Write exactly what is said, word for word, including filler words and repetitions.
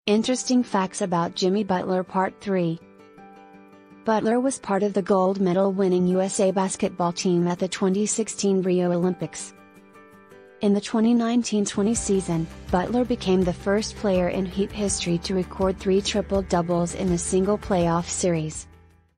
Interesting facts about Jimmy Butler Part three. Butler was part of the gold medal winning U S A basketball team at the twenty sixteen Rio Olympics. In the twenty nineteen twenty season, Butler became the first player in Heat history to record three triple-doubles in a single playoff series.